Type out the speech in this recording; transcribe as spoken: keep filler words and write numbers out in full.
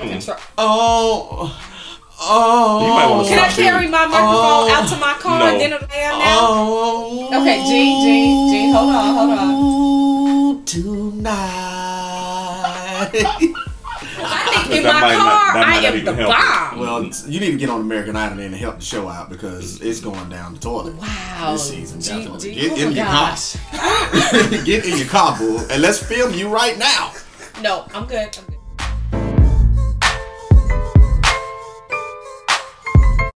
Control. Oh. Oh. You might want to Can I stop doing carry it. my microphone Oh. out to my car No. and then lay down now? Oh. Okay, Gene, Gene, Gene, hold on, hold on. Tonight. I think in That my might not- car, that might I not am even the help. bomb. Well, you need to get on American Idol and help the show out because it's going down the toilet. Wow. This season, Gene, definitely. Gene, Get oh in my your gosh. car. Get in your car, boo, and let's film you right now. No, I'm good. I'm good.